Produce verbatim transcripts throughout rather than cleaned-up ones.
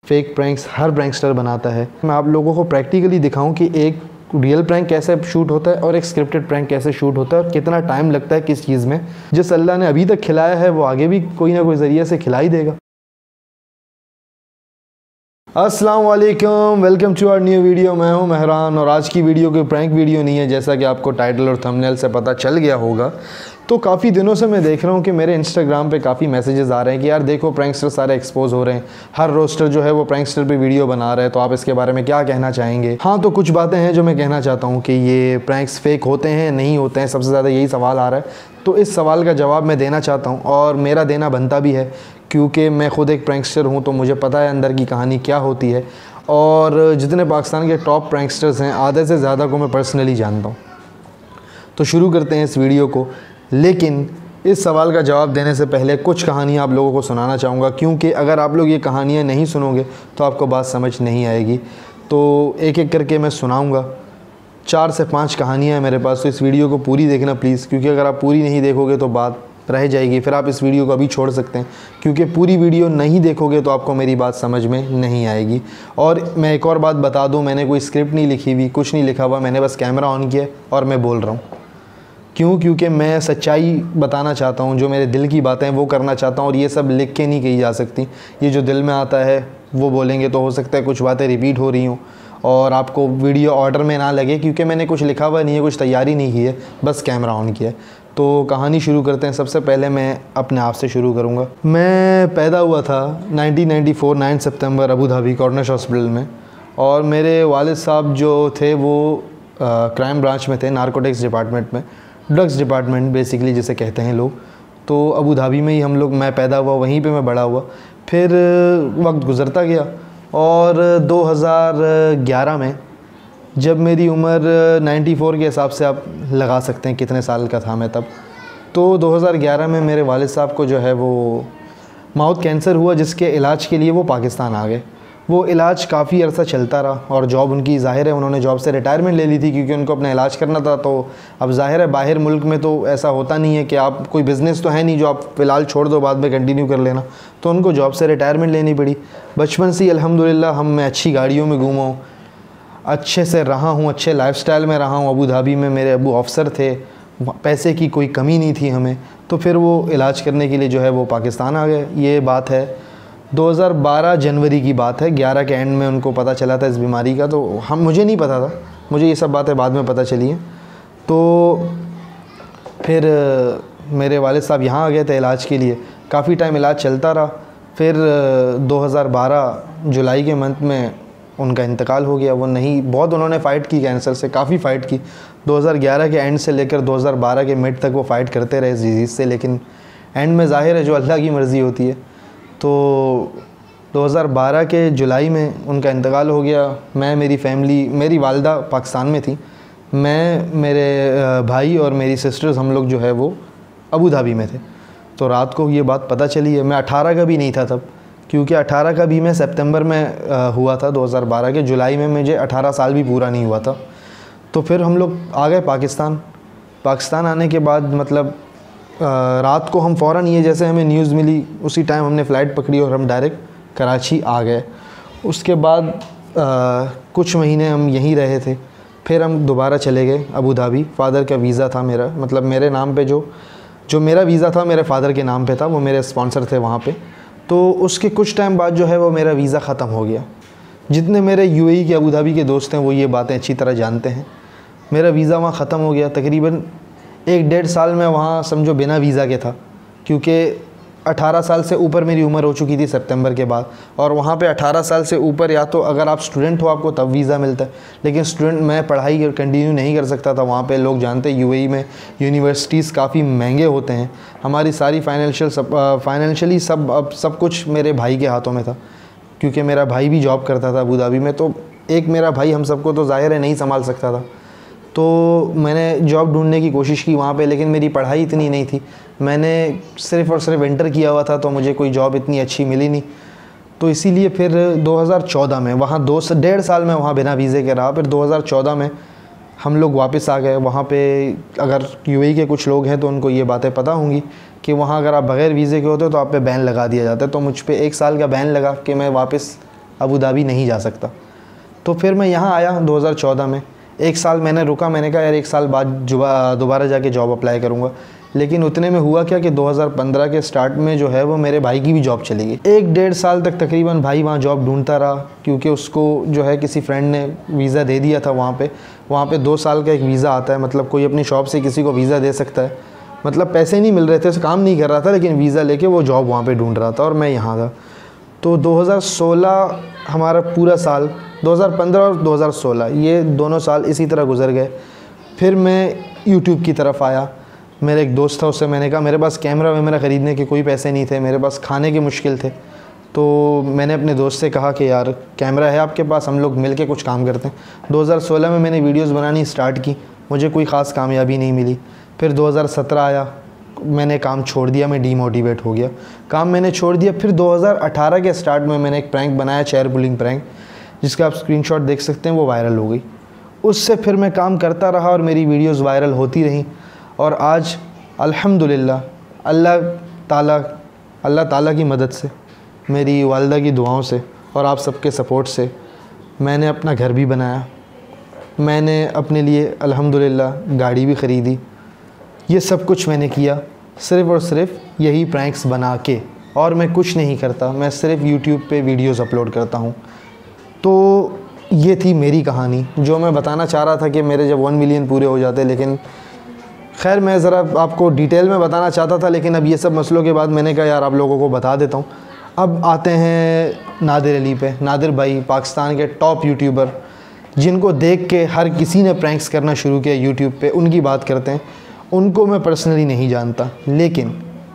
Fake pranks हर prankster बनाता है। मैं आप लोगों को प्रैक्टिकली दिखाऊं कि एक रियल प्रैंक कैसे शूट होता है और एक स्क्रिप्टेड प्रैंक कैसे शूट होता है और कितना टाइम लगता है किस चीज़ में। जिस अल्लाह ने अभी तक खिलाया है वो आगे भी कोई ना कोई ज़रिए से खिला ही देगा। अस्सलाम वालेकुम, welcome to our new video. मैं हूं मेहरान और आज की वीडियो कोई प्रैंक वीडियो नहीं है, जैसा कि आपको टाइटल और थंबनेल से पता चल गया होगा। तो काफ़ी दिनों से मैं देख रहा हूं कि मेरे इंस्टाग्राम पे काफ़ी मैसेजेस आ रहे हैं कि यार देखो प्रैंकस्टर सारे एक्सपोज हो रहे हैं, हर रोस्टर जो है वो प्रैंकस्टर पे वीडियो बना रहा है, तो आप इसके बारे में क्या कहना चाहेंगे। हाँ, तो कुछ बातें हैं जो मैं कहना चाहता हूँ कि ये प्रैंक्स फेक होते हैं नहीं होते हैं, सबसे ज़्यादा यही सवाल आ रहा है। तो इस सवाल का जवाब मैं देना चाहता हूँ और मेरा देना बनता भी है, क्योंकि मैं ख़ुद एक प्रैंकस्टर हूँ, तो मुझे पता है अंदर की कहानी क्या होती है। और जितने पाकिस्तान के टॉप प्रैंकस्टर्स हैं आधे से ज़्यादा को मैं पर्सनली जानता हूँ। तो शुरू करते हैं इस वीडियो को, लेकिन इस सवाल का जवाब देने से पहले कुछ कहानियाँ आप लोगों को सुनाना चाहूँगा, क्योंकि अगर आप लोग ये कहानियाँ नहीं सुनोगे तो आपको बात समझ नहीं आएगी। तो एक एक करके मैं सुनाऊँगा, चार से पाँच कहानियाँ हैं मेरे पास, तो इस वीडियो को पूरी देखना प्लीज़, क्योंकि अगर आप पूरी नहीं देखोगे तो बात रह जाएगी। फिर आप इस वीडियो को अभी छोड़ सकते हैं, क्योंकि पूरी वीडियो नहीं देखोगे तो आपको मेरी बात समझ में नहीं आएगी। और मैं एक और बात बता दूं, मैंने कोई स्क्रिप्ट नहीं लिखी हुई, कुछ नहीं लिखा हुआ, मैंने बस कैमरा ऑन किया और मैं बोल रहा हूं। क्यों? क्योंकि मैं सच्चाई बताना चाहता हूं, जो मेरे दिल की बातें हैं वो करना चाहता हूं, और ये सब लिख के नहीं कही जा सकती। ये जो दिल में आता है वो बोलेंगे तो हो सकता है कुछ बातें रिपीट हो रही हों और आपको वीडियो ऑर्डर में ना लगे, क्योंकि मैंने कुछ लिखा हुआ नहीं है, कुछ तैयारी नहीं की है, बस कैमरा ऑन किया है। तो कहानी शुरू करते हैं। सबसे पहले मैं अपने आप से शुरू करूंगा। मैं पैदा हुआ था नाइनटीन नाइंटी फोर नाइन सितंबर अबू धाबी कॉर्निश हॉस्पिटल में, और मेरे वालिद साहब जो थे वो क्राइम ब्रांच में थे, नारकोटिक्स डिपार्टमेंट में, ड्रग्स डिपार्टमेंट बेसिकली जिसे कहते हैं लोग। तो अबू धाबी में ही हम लोग, मैं पैदा हुआ, वहीं पे मैं बड़ा हुआ। फिर वक्त गुज़रता गया और दो हज़ार ग्यारह में जब मेरी उम्र चौरानवे के हिसाब से आप लगा सकते हैं कितने साल का था मैं तब, तो दो हज़ार ग्यारह में मेरे वालिद साहब को जो है वो माउथ कैंसर हुआ, जिसके इलाज के लिए वो पाकिस्तान आ गए। वो इलाज काफ़ी अरसा चलता रहा और जॉब उनकी, ज़ाहिर है उन्होंने जॉब से रिटायरमेंट ले ली थी, क्योंकि उनको अपना इलाज करना था। तो अब ज़ाहिर है बाहर मुल्क में तो ऐसा होता नहीं है कि आप, कोई बिज़नेस तो है नहीं जो आप फ़िलहाल छोड़ दो बाद में कंटिन्यू कर लेना। तो उनको जॉब से रिटायरमेंट लेनी पड़ी। बचपन से ही अल्हम्दुलिल्लाह हम मैं अच्छी गाड़ियों में घूमा हूँ, अच्छे से रहा हूँ, अच्छे लाइफस्टाइल में रहा हूँ। अबू धाबी में मेरे अबू अफसर थे, पैसे की कोई कमी नहीं थी हमें। तो फिर वो इलाज करने के लिए जो है वो पाकिस्तान आ गए। ये बात है दो हज़ार बारह जनवरी की बात है। ग्यारह के एंड में उनको पता चला था इस बीमारी का, तो हम मुझे नहीं पता था, मुझे ये सब बातें बाद में पता चली हैं। तो फिर मेरे वालिद साहब यहाँ आ गए थे इलाज के लिए। काफ़ी टाइम इलाज चलता रहा। फिर दो हज़ार बारह जुलाई के मंथ में उनका इंतकाल हो गया। वो नहीं, बहुत उन्होंने फ़ाइट की कैंसर से, काफ़ी फ़ाइट की। दो हज़ार ग्यारह के एंड से लेकर दो हज़ार बारह के मिड तक वो फ़ाइट करते रहे इस डिज़ीज़ से, लेकिन एंड में ज़ाहिर है जो अल्लाह की मर्ज़ी होती है। तो दो हज़ार बारह के जुलाई में उनका इंतकाल हो गया। मैं, मेरी फ़ैमिली, मेरी वालदा पाकिस्तान में थी, मैं, मेरे भाई और मेरी सिस्टर्स, हम लोग जो है वो अबू धाबी में थे। तो रात को ये बात पता चली है। मैं अठारह का भी नहीं था तब, क्योंकि अठारह का भी मैं सितंबर में आ, हुआ था। दो हज़ार बारह के जुलाई में मुझे अठारह साल भी पूरा नहीं हुआ था। तो फिर हम लोग आ गए पाकिस्तान। पाकिस्तान आने के बाद मतलब आ, रात को हम फ़ौरन, ये जैसे हमें न्यूज़ मिली उसी टाइम हमने फ़्लाइट पकड़ी और हम डायरेक्ट कराची आ गए। उसके बाद आ, कुछ महीने हम यहीं रहे थे। फिर हम दोबारा चले गए अबू धाबी। फ़ादर का वीज़ा था मेरा, मतलब मेरे नाम पे जो जो मेरा वीज़ा था मेरे फ़ादर के नाम पे था, वो मेरे स्पॉन्सर थे वहाँ पे। तो उसके कुछ टाइम बाद जो है वो मेरा वीज़ा ख़त्म हो गया। जितने मेरे यूएई के, अबू धाबी के दोस्त हैं वो ये बातें अच्छी तरह जानते हैं। मेरा वीज़ा वहाँ ख़त्म हो गया। तकरीबन एक डेढ़ साल में वहाँ समझो बिना वीज़ा के था, क्योंकि अठारह साल से ऊपर मेरी उम्र हो चुकी थी सितंबर के बाद। और वहाँ पे अठारह साल से ऊपर या तो अगर आप स्टूडेंट हो आपको तब वीज़ा मिलता है, लेकिन स्टूडेंट, मैं पढ़ाई कंटिन्यू नहीं कर सकता था वहाँ पे। लोग जानते हैं यूएई में यूनिवर्सिटीज़ काफ़ी महंगे होते हैं। हमारी सारी फाइनेंशियल सब फाइनेंशियली सब अब सब कुछ मेरे भाई के हाथों में था, क्योंकि मेरा भाई भी जॉब करता था अबू धाबी में। तो एक मेरा भाई हम सबको तो ज़ाहिर है नहीं संभाल सकता था। तो मैंने जॉब ढूंढने की कोशिश की वहाँ पे, लेकिन मेरी पढ़ाई इतनी नहीं थी। मैंने सिर्फ़ और सिर्फ इंटर किया हुआ था, तो मुझे कोई जॉब इतनी अच्छी मिली नहीं। तो इसीलिए फिर दो हज़ार चौदह में वहाँ दो से डेढ़ साल में वहाँ बिना वीज़े के रहा। फिर दो हज़ार चौदह में हम लोग वापस आ गए। वहाँ पे अगर यूएई के कुछ लोग हैं तो उनको ये बातें पता होंगी कि वहाँ अगर आप बग़ैर वीज़े के होते हो तो आप पे बैन लगा दिया जाता है। तो मुझ पे एक साल का बैन लगा कि मैं वापस अबू धाबी नहीं जा सकता। तो फिर मैं यहाँ आया दो हज़ार चौदह में। एक साल मैंने रुका, मैंने कहा यार एक साल बाद दोबारा जाके जॉब अप्लाई करूँगा। लेकिन उतने में हुआ क्या कि दो हज़ार पंद्रह के स्टार्ट में जो है वो मेरे भाई की भी जॉब चली गई। एक डेढ़ साल तक तकरीबन भाई वहाँ जॉब ढूंढता रहा, क्योंकि उसको जो है किसी फ्रेंड ने वीज़ा दे दिया था वहाँ पे। वहाँ पे दो साल का एक वीज़ा आता है, मतलब कोई अपनी शॉप से किसी को वीज़ा दे सकता है। मतलब पैसे नहीं मिल रहे थे, काम नहीं कर रहा था, लेकिन वीज़ा लेके वो जॉब वहाँ पर ढूंढ रहा था और मैं यहाँ था। तो दो हज़ार सोलह हमारा पूरा साल, दो हज़ार पंद्रह और दो हज़ार सोलह ये दोनों साल इसी तरह गुजर गए। फिर मैं यूट्यूब की तरफ आया। मेरे एक दोस्त था, उससे मैंने कहा मेरे पास कैमरा वैमरा ख़रीदने के कोई पैसे नहीं थे, मेरे पास खाने के मुश्किल थे। तो मैंने अपने दोस्त से कहा कि यार कैमरा है आपके पास, हम लोग मिल के कुछ काम करते हैं। दो हज़ार सोलह में मैंने वीडियोस बनानी स्टार्ट की, मुझे कोई ख़ास कामयाबी नहीं मिली। फिर दो हज़ार सत्रह आया, मैंने काम छोड़ दिया, मैं डीमोटिवेट हो गया, काम मैंने छोड़ दिया। फिर दो हज़ार अठारह के स्टार्ट में मैंने एक प्रैंक बनाया, चेयर पुलिंग प्रैंक, जिसका आप स्क्रीनशॉट देख सकते हैं, वो वायरल हो गई। उससे फिर मैं काम करता रहा और मेरी वीडियोस वायरल होती रहीं। और आज अल्हम्दुलिल्लाह अल्लाह ताला अल्लाह ताला की मदद से, मेरी वालिदा की दुआओं से और आप सबके सपोर्ट से मैंने अपना घर भी बनाया। मैंने अपने लिए अल्हम्दुलिल्लाह गाड़ी भी ख़रीदी। ये सब कुछ मैंने किया सिर्फ़ और सिर्फ यही प्रैंक्स बना के, और मैं कुछ नहीं करता, मैं सिर्फ यूट्यूब पे वीडियोस अपलोड करता हूँ। तो ये थी मेरी कहानी, जो मैं बताना चाह रहा था कि मेरे जब वन मिलियन पूरे हो जाते। लेकिन खैर मैं ज़रा आपको डिटेल में बताना चाहता था, लेकिन अब ये सब मसलों के बाद मैंने कहा यार आप लोगों को बता देता हूँ। अब आते हैं नादिर अली पे। नादिर भाई पाकिस्तान के टॉप यूट्यूबर, जिनको देख के हर किसी ने प्रैंक्स करना शुरू किया यूट्यूब पे, उनकी बात करते हैं। उनको मैं पर्सनली नहीं जानता, लेकिन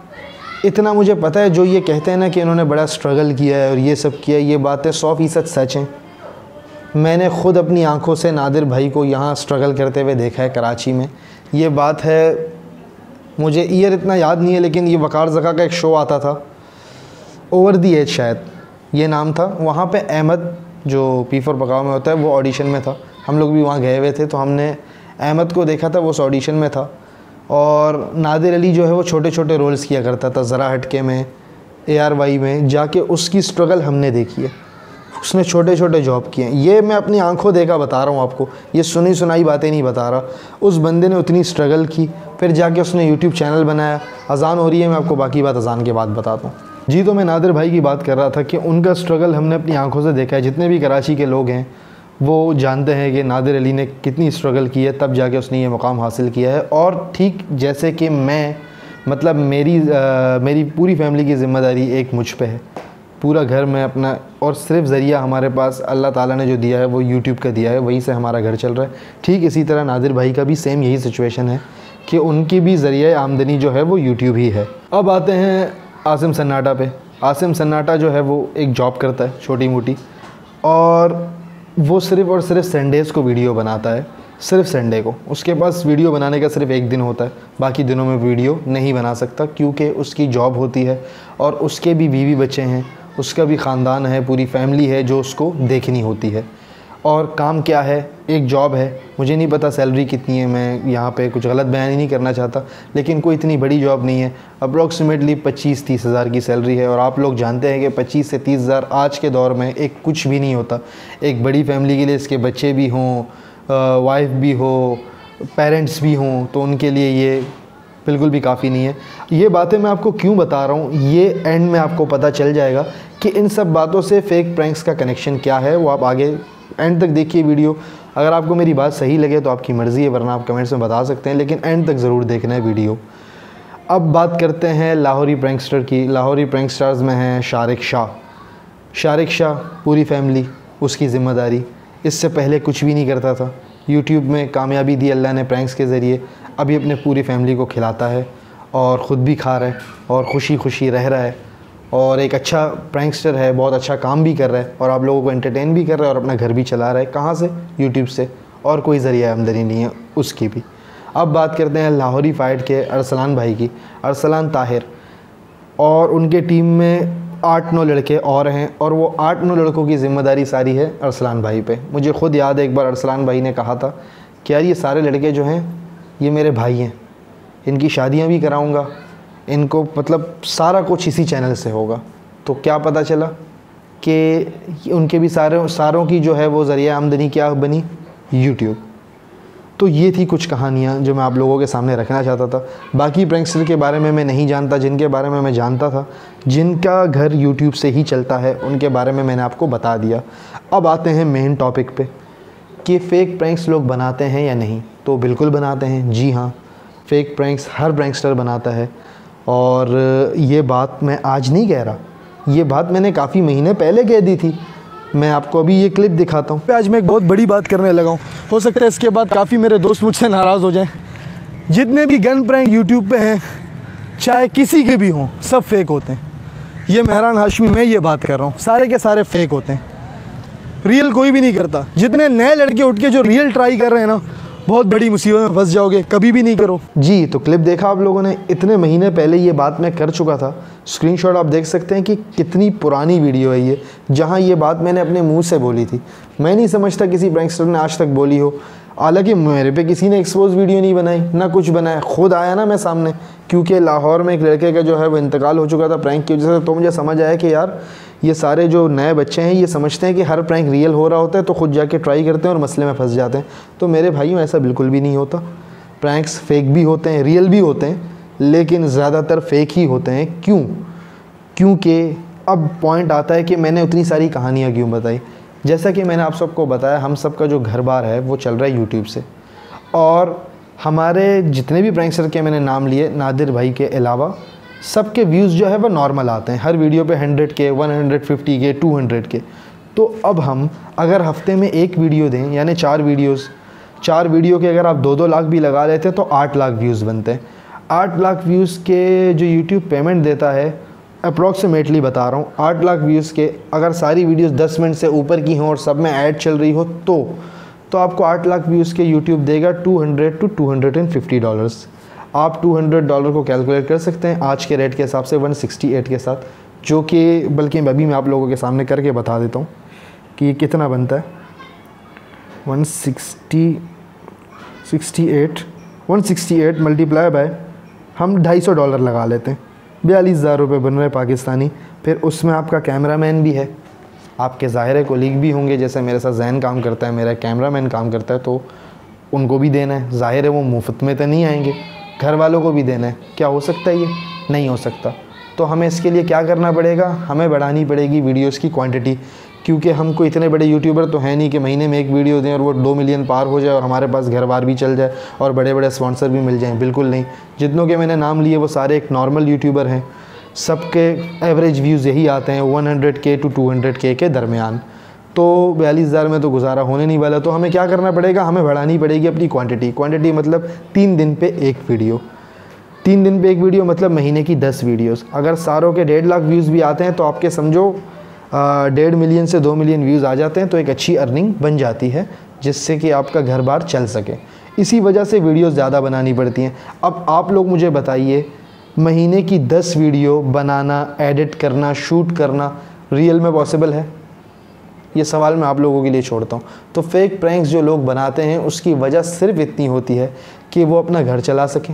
इतना मुझे पता है, जो ये कहते हैं ना कि इन्होंने बड़ा स्ट्रगल किया है और ये सब किया है, ये बातें सौ फ़ीसद सच हैं। मैंने ख़ुद अपनी आंखों से नादिर भाई को यहाँ स्ट्रगल करते हुए देखा है कराची में। ये बात है, मुझे ईयर इतना याद नहीं है, लेकिन ये वकार ज़का का एक शो आता था, ओवर दी एज शायद ये नाम था। वहाँ पे अहमद जो पी फॉर पकाओ में होता है, वो ऑडिशन में था। हम लोग भी वहाँ गए हुए थे, तो हमने अहमद को देखा था, वो उस ऑडिशन में था। और नादिर अली जो है वो छोटे छोटे रोल्स किया करता था, ज़रा हटके में, ए आर वाई में जाके उसकी स्ट्रगल हमने देखी है। उसने छोटे छोटे जॉब किए हैं। ये मैं अपनी आंखों देखा बता रहा हूँ आपको, ये सुनी सुनाई बातें नहीं बता रहा। उस बंदे ने उतनी स्ट्रगल की, फिर जाके उसने यूट्यूब चैनल बनाया। अजान हो रही है, मैं आपको बाकी बात अजान के बाद बताता हूँ। जी, तो मैं नादिर भाई की बात कर रहा था कि उनका स्ट्रगल हमने अपनी आंखों से देखा है। जितने भी कराची के लोग हैं वो जानते हैं कि नादिर अली ने कितनी स्ट्रगल की है, तब जाके उसने ये मुकाम हासिल किया है। और ठीक जैसे कि मैं, मतलब मेरी आ, मेरी पूरी फैमिली की ज़िम्मेदारी एक मुझ पे है, पूरा घर में अपना, और सिर्फ ज़रिया हमारे पास अल्लाह ताला ने जो दिया है वो यूट्यूब का दिया है, वहीं से हमारा घर चल रहा है। ठीक इसी तरह नादिर भाई का भी सेम यही सिचुएशन है कि उनकी भी ज़रिया आमदनी जो है वो यूट्यूब ही है। अब आते हैं आसिम सन्नाटा पे। आसिम सन्नाटा जो है वो एक जॉब करता है छोटी मोटी, और वो सिर्फ़ और सिर्फ संडेज़ को वीडियो बनाता है, सिर्फ संडे को। उसके पास वीडियो बनाने का सिर्फ एक दिन होता है, बाकी दिनों में वीडियो नहीं बना सकता, क्योंकि उसकी जॉब होती है और उसके भी बीवी बच्चे हैं, उसका भी ख़ानदान है, पूरी फैमिली है जो उसको देखनी होती है। और काम क्या है, एक जॉब है, मुझे नहीं पता सैलरी कितनी है, मैं यहाँ पे कुछ गलत बयान ही नहीं करना चाहता, लेकिन कोई इतनी बड़ी जॉब नहीं है। अप्रॉक्सीमेटली पच्चीस तीस हज़ार की सैलरी है, और आप लोग जानते हैं कि पच्चीस से तीस हज़ार आज के दौर में एक कुछ भी नहीं होता। एक बड़ी फैमिली के लिए, इसके बच्चे भी हों, वाइफ भी हो, पेरेंट्स भी हों, तो उनके लिए ये बिल्कुल भी काफ़ी नहीं है। ये बातें मैं आपको क्यों बता रहा हूँ, ये एंड में आपको पता चल जाएगा कि इन सब बातों से फ़ेक प्रैंक्स का कनेक्शन क्या है। वो आप आगे एंड तक देखिए वीडियो। अगर आपको मेरी बात सही लगे तो आपकी मर्ज़ी है, वरना आप कमेंट्स में बता सकते हैं, लेकिन एंड तक ज़रूर देखना है वीडियो। अब बात करते हैं लाहौरी प्रैंकस्टर की। लाहौरी प्रैंकस्टर्स में हैं शारिक शाह। शारिक शाह पूरी फैमिली उसकी ज़िम्मेदारी। इससे पहले कुछ भी नहीं करता था, यूट्यूब में कामयाबी दी अल्लाह ने प्रैंक्स के ज़रिए। अभी अपने पूरी फैमिली को खिलाता है और ख़ुद भी खा रहा है और खुशी खुशी रह रहा है, और एक अच्छा प्रैंकस्टर है, बहुत अच्छा काम भी कर रहा है और आप लोगों को एंटरटेन भी कर रहा है और अपना घर भी चला रहा है। कहाँ से? यूट्यूब से, और कोई ज़रिया आमदनी नहीं है उसकी भी। अब बात करते हैं लाहौरी फ़ाइट के अरसलान भाई की। अरसलान ताहिर, और उनके टीम में आठ नौ लड़के और हैं, और वो आठ नौ लड़कों की ज़िम्मेदारी सारी है अरसलान भाई पे। मुझे ख़ुद याद है एक बार अरसलान भाई ने कहा था कि यार ये सारे लड़के जो हैं ये मेरे भाई हैं, इनकी शादियां भी कराऊंगा, इनको मतलब सारा कुछ इसी चैनल से होगा। तो क्या पता चला, कि उनके भी सारे सारों की जो है वो ज़रिया आमदनी क्या बनी, यूट्यूब। तो ये थी कुछ कहानियाँ जो मैं आप लोगों के सामने रखना चाहता था। बाकी प्रैंकस्टर के बारे में मैं नहीं जानता, जिनके बारे में मैं जानता था, जिनका घर यूट्यूब से ही चलता है, उनके बारे में मैंने आपको बता दिया। अब आते हैं मेन टॉपिक पे कि फ़ेक प्रैंक्स लोग बनाते हैं या नहीं। तो बिल्कुल बनाते हैं, जी हाँ, फ़ेक प्रैंक्स हर प्रैंकस्टर बनाता है। और ये बात मैं आज नहीं कह रहा, ये बात मैंने काफ़ी महीने पहले कह दी थी। मैं आपको अभी ये क्लिप दिखाता हूँ। आज मैं एक बहुत बड़ी बात करने लगा हूँ, हो सकता है इसके बाद काफ़ी मेरे दोस्त मुझसे नाराज़ हो जाएं। जितने भी गन प्रैंक यूट्यूब पे हैं, चाहे किसी के भी हों, सब फेक होते हैं। ये मेहरान हाशमी, मैं ये बात कर रहा हूँ, सारे के सारे फेक होते हैं, रियल कोई भी नहीं करता। जितने नए लड़के उठ के जो रियल ट्राई कर रहे हैं ना, बहुत बड़ी मुसीबत में फंस जाओगे, कभी भी नहीं करो। जी, तो क्लिप देखा आप लोगों ने, इतने महीने पहले ये बात मैं कर चुका था। स्क्रीनशॉट आप देख सकते हैं कि कितनी पुरानी वीडियो है ये, जहाँ ये बात मैंने अपने मुंह से बोली थी। मैं नहीं समझता किसी प्रैंकस्टर ने आज तक बोली हो। हालांकि मेरे पे किसी ने एक्सपोज वीडियो नहीं बनाई, ना कुछ बनाया, खुद आया ना मैं सामने, क्योंकि लाहौर में एक लड़के का जो है वो इंतकाल हो चुका था प्रैंक की वजह से। तो मुझे समझ आया कि यार ये सारे जो नए बच्चे हैं ये समझते हैं कि हर प्रैंक रियल हो रहा होता है, तो खुद जाके ट्राई करते हैं और मसले में फंस जाते हैं। तो मेरे भाई ऐसा बिल्कुल भी नहीं होता। प्रैंक्स फेक भी होते हैं, रियल भी होते हैं, लेकिन ज़्यादातर फेक ही होते हैं। क्यों? क्योंकि अब पॉइंट आता है कि मैंने उतनी सारी कहानियाँ क्यों बताई। जैसा कि मैंने आप सबको बताया, हम सब का जो घर बार है वो चल रहा है यूट्यूब से। और हमारे जितने भी प्रैंकस्टर के मैंने नाम लिए, नादिर भाई के अलावा, सबके व्यूज़ जो है वो नॉर्मल आते हैं। हर वीडियो पे हंड्रेड के, वन हंड्रेड फिफ्टी के, टू हंड्रेड के। तो अब हम अगर हफ्ते में एक वीडियो दें, यानी चार वीडियोस, चार वीडियो के अगर आप दो दो लाख भी लगा लेते हैं तो आठ लाख व्यूज़ बनते हैं। आठ लाख व्यूज़ के जो यूट्यूब पेमेंट देता है, अप्रॉक्सीमेटली बता रहा हूँ, आठ लाख व्यूज़ के अगर सारी वीडियोस दस मिनट से ऊपर की हों और सब में ऐड चल रही हो तो तो आपको आठ लाख व्यूज़ के यूट्यूब देगा two hundred two two hundred fifty dollars. आप टू हंड्रेड डॉलर को कैलकुलेट कर सकते हैं आज के रेट के हिसाब से वन सिक्सटी एट के साथ, जो कि बल्कि अभी मैं आप लोगों के सामने करके बता देता हूँ कि ये कितना बनता है। One sixty sixty eight one sixty eight multiply by हम ढाई सौ डॉलर लगा लेते हैं, बयालीस हज़ार रुपये बन रहे पाकिस्तानी। फिर उसमें आपका कैमरामैन भी है, आपके ज़ाहिर कोलीग भी होंगे, जैसे मेरे साथ जैन काम करता है, मेरा कैमरामैन काम करता है, तो उनको भी देना है। ज़ाहिर है वो मुफ्त में तो नहीं आएंगे, घर वालों को भी देना है। क्या हो सकता है? ये नहीं हो सकता। तो हमें इसके लिए क्या करना पड़ेगा? हमें बढ़ानी पड़ेगी वीडियोस की क्वांटिटी, क्योंकि हमको इतने बड़े यूट्यूबर तो हैं नहीं कि महीने में एक वीडियो दें और वो दो मिलियन पार हो जाए और हमारे पास घर बार भी चल जाए और बड़े बड़े स्पॉन्सर भी मिल जाएं। बिल्कुल नहीं। जितनों के मैंने नाम लिए वो सारे एक नॉर्मल यूट्यूबर हैं, सबके एवरेज व्यूज़ यही आते हैं वन हंड्रेड के टू टू हंड्रेड के के दरमियान। तो बयालीस हज़ार में तो गुजारा होने नहीं वाला। तो हमें क्या करना पड़ेगा? हमें बढ़ानी पड़ेगी अपनी क्वांटिटी। क्वांटिटी मतलब तीन दिन पे एक वीडियो, तीन दिन पे एक वीडियो मतलब महीने की दस वीडियोस। अगर सारों के डेढ़ लाख व्यूज़ भी आते हैं तो आपके समझो डेढ़ मिलियन से दो मिलियन व्यूज़ आ जाते हैं, तो एक अच्छी अर्निंग बन जाती है, जिससे कि आपका घर बार चल सके। इसी वजह से वीडियोस ज़्यादा बनानी पड़ती हैं। अब आप लोग मुझे बताइए, महीने की दस वीडियो बनाना, एडिट करना, शूट करना रियल में पॉसिबल है? ये सवाल मैं आप लोगों के लिए छोड़ता हूँ। तो फेक प्रैंक्स जो लोग बनाते हैं उसकी वजह सिर्फ इतनी होती है कि वो अपना घर चला सकें,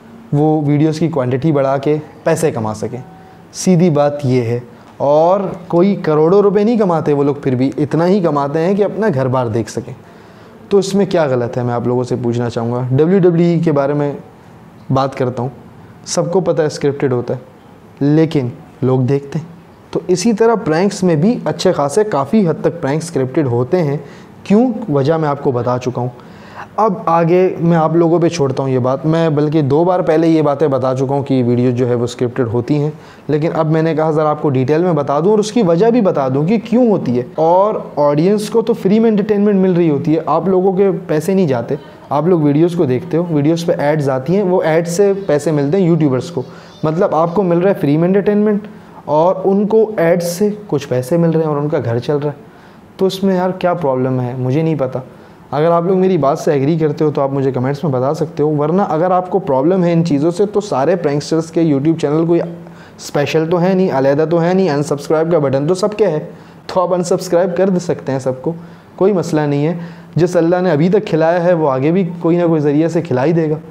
वो वीडियोस की क्वांटिटी बढ़ा के पैसे कमा सकें। सीधी बात ये है। और कोई करोड़ों रुपए नहीं कमाते वो लोग, फिर भी इतना ही कमाते हैं कि अपना घर बार देख सकें। तो इसमें क्या गलत है, मैं आप लोगों से पूछना चाहूँगा। डब्ल्यू डब्ल्यू ई के बारे में बात करता हूँ, सबको पता है स्क्रिप्टेड होता है, लेकिन लोग देखते हैं। तो इसी तरह प्रैंक्स में भी अच्छे खासे काफ़ी हद तक प्रैंक्स स्क्रिप्टेड होते हैं। क्यों? वजह मैं आपको बता चुका हूँ। अब आगे मैं आप लोगों पे छोड़ता हूँ ये बात। मैं बल्कि दो बार पहले ये बातें बता चुका हूँ कि वीडियो जो है वो स्क्रिप्टेड होती हैं, लेकिन अब मैंने कहा ज़रा आपको डिटेल में बता दूँ और उसकी वजह भी बता दूँ कि क्यों होती है। और ऑडियंस को तो फ्री में एंटरटेनमेंट मिल रही होती है, आप लोगों के पैसे नहीं जाते। आप लोग वीडियोज़ को देखते हो, वीडियोज़ पर एड्स आती हैं, वो एड्स से पैसे मिलते हैं यूट्यूबर्स को। मतलब आपको मिल रहा है फ्री में एंटरटेनमेंट और उनको एड्स से कुछ पैसे मिल रहे हैं और उनका घर चल रहा है। तो इसमें यार क्या प्रॉब्लम है, मुझे नहीं पता। अगर आप लोग मेरी बात से एग्री करते हो तो आप मुझे कमेंट्स में बता सकते हो, वरना अगर आपको प्रॉब्लम है इन चीज़ों से तो सारे प्रैंकस्टर्स के यूट्यूब चैनल कोई स्पेशल तो है नहीं, अलहदा तो है नहीं, अनसब्सक्राइब का बटन तो सबके है, तो आप अनसब्सक्राइब कर दे सकते हैं सबको, कोई मसला नहीं है। जिस अल्लाह ने अभी तक खिलाया है वो आगे भी कोई ना कोई ज़रिए से खिला ही देगा।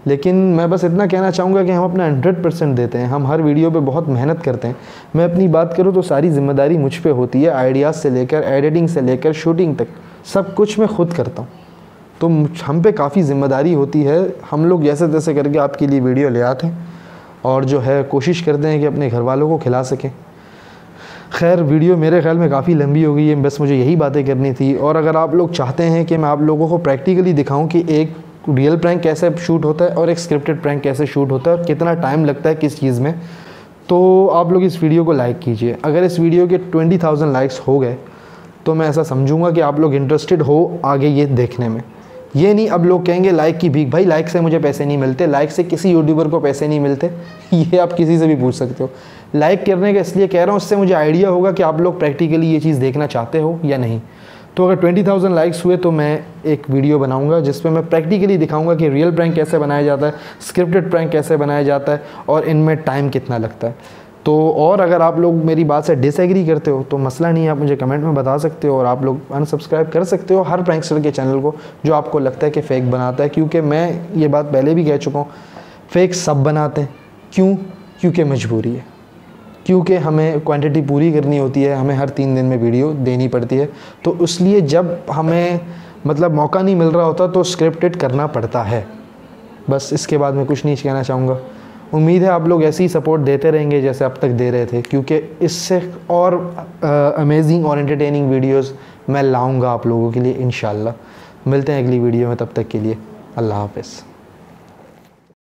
लेकिन मैं बस इतना कहना चाहूँगा कि हम अपना हंड्रेड परसेंट देते हैं, हम हर वीडियो पे बहुत मेहनत करते हैं। मैं अपनी बात करूँ तो सारी ज़िम्मेदारी मुझ पे होती है, आइडियाज़ से लेकर एडिटिंग से लेकर शूटिंग तक सब कुछ मैं खुद करता हूँ। तो हम पे काफ़ी ज़िम्मेदारी होती है। हम लोग जैसे तैसे करके आपके लिए वीडियो ले आते हैं और जो है कोशिश करते हैं कि अपने घर वालों को खिला सकें। खैर वीडियो मेरे ख्याल में काफ़ी लंबी हो गई है, बस मुझे यही बातें करनी थी। और अगर आप लोग चाहते हैं कि मैं आप लोगों को प्रैक्टिकली दिखाऊं कि एक रियल प्रैंक कैसे शूट होता है और एक स्क्रिप्टेड प्रैंक कैसे शूट होता है और कितना टाइम लगता है किस चीज़ में, तो आप लोग इस वीडियो को लाइक कीजिए। अगर इस वीडियो के ट्वेंटी थाउजेंड लाइक्स हो गए तो मैं ऐसा समझूंगा कि आप लोग इंटरेस्टेड हो आगे ये देखने में। ये नहीं अब लोग कहेंगे लाइक की भीख, भाई लाइक से मुझे पैसे नहीं मिलते, लाइक से किसी यूट्यूबर को पैसे नहीं मिलते, ये आप किसी से भी पूछ सकते हो। लाइक करने का इसलिए कह रहा हूँ, उससे मुझे आइडिया होगा कि आप लोग प्रैक्टिकली ये चीज़ देखना चाहते हो या नहीं। तो अगर ट्वेंटी थाउजेंड लाइक्स हुए तो मैं एक वीडियो बनाऊंगा जिसमें मैं प्रैक्टिकली दिखाऊंगा कि रियल प्रैंक कैसे बनाया जाता है, स्क्रिप्टेड प्रैंक कैसे बनाया जाता है और इनमें टाइम कितना लगता है। तो और अगर आप लोग मेरी बात से डिसएग्री करते हो तो मसला नहीं है, आप मुझे कमेंट में बता सकते हो और आप लोग अनसब्सक्राइब कर सकते हो हर प्रैंकस्टर के चैनल को जो आपको लगता है कि फ़ेक बनाता है। क्योंकि मैं ये बात पहले भी कह चुका हूँ, फ़ेक सब बनाते हैं। क्यों? क्योंकि मजबूरी है, क्योंकि हमें क्वांटिटी पूरी करनी होती है, हमें हर तीन दिन में वीडियो देनी पड़ती है। तो इसलिए जब हमें मतलब मौका नहीं मिल रहा होता तो स्क्रिप्टेड करना पड़ता है। बस इसके बाद मैं कुछ नहीं कहना चाहूँगा। उम्मीद है आप लोग ऐसे ही सपोर्ट देते रहेंगे जैसे अब तक दे रहे थे, क्योंकि इससे और अमेजिंग और एंटरटेनिंग वीडियोस मैं लाऊंगा आप लोगों के लिए इंशाल्लाह। मिलते हैं अगली वीडियो में, तब तक के लिए अल्लाह हाफ़िज़।